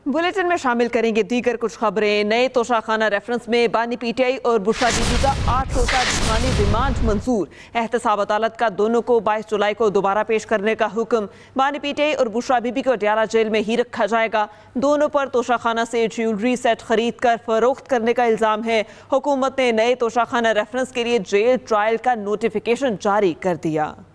Bulletin में शामिल करेंगे दीगर कुछ खबरें। नए तोशाखाना रेफरेंस में बानी पीटीआई और बुशरा बीबी का 8 रोज़ा जिस्मानी रिमांड मंजूर। एहतसाब अदालत का दोनों को 22 जुलाई को दोबारा पेश करने का हुक्म। बानी पीटीआई और बुशरा बीबी को अडयाला जेल में ही रखा जाएगा। दोनों पर तोशाखाना से ज्वेलरी सेट खरीद कर फरोख्त करने का इल्जाम है। हुकूमत ने नए तोशाखाना रेफरेंस के लिए जेल ट्रायल का नोटिफिकेशन जारी कर दिया।